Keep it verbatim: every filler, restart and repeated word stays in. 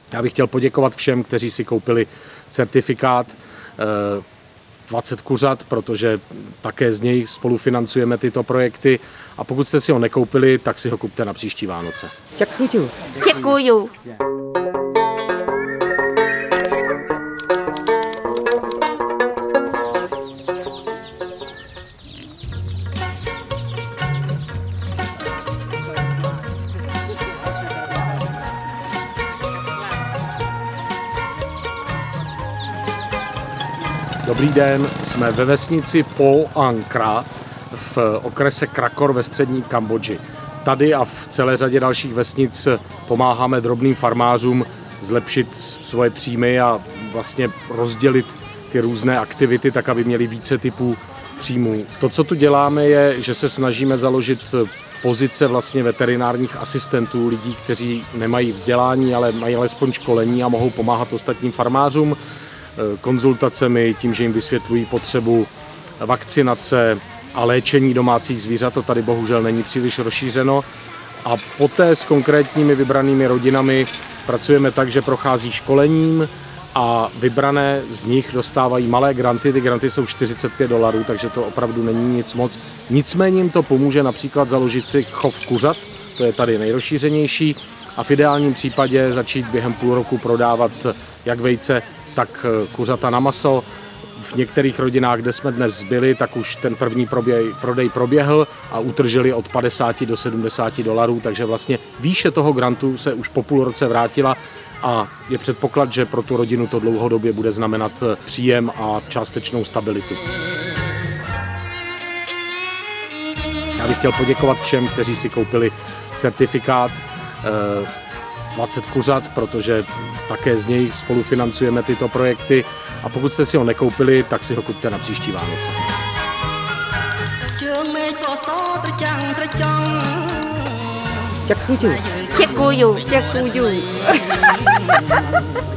Já bych chtěl poděkovat všem, kteří si koupili certifikát dvacet kuřat, protože také z něj spolufinancujeme tyto projekty. A pokud jste si ho nekoupili, tak si ho kupte na příští Vánoce. Děkuju. Děkuju. Dobrý den, jsme ve vesnici Pol Ankra v okrese Krakor ve střední Kambodži. Tady a v celé řadě dalších vesnic pomáháme drobným farmářům zlepšit svoje příjmy a vlastně rozdělit ty různé aktivity tak, aby měli více typů příjmů. To, co tu děláme, je, že se snažíme založit pozice vlastně veterinárních asistentů, lidí, kteří nemají vzdělání, ale mají alespoň školení a mohou pomáhat ostatním farmářům konzultacemi, tím, že jim vysvětlují potřebu vakcinace a léčení domácích zvířat. To tady bohužel není příliš rozšířeno. A poté s konkrétními vybranými rodinami pracujeme tak, že prochází školením a vybrané z nich dostávají malé granty. Ty granty jsou čtyřicet pět dolarů, takže to opravdu není nic moc. Nicméně jim to pomůže například založit si chov kuřat, to je tady nejrozšířenější, a v ideálním případě začít během půl roku prodávat jak vejce, tak kuřata na maso. V některých rodinách, kde jsme dnes byli, tak už ten první proběj, prodej proběhl a utržili od padesáti do sedmdesáti dolarů, takže vlastně výše toho grantu se už po půl roce vrátila a je předpoklad, že pro tu rodinu to dlouhodobě bude znamenat příjem a částečnou stabilitu. Já bych chtěl poděkovat všem, kteří si koupili certifikát dvacet kuřat, protože také z něj spolufinancujeme tyto projekty. A pokud jste si ho nekoupili, tak si ho kupte na příští Vánoce. Děkuju. Děkuju. Děkuju.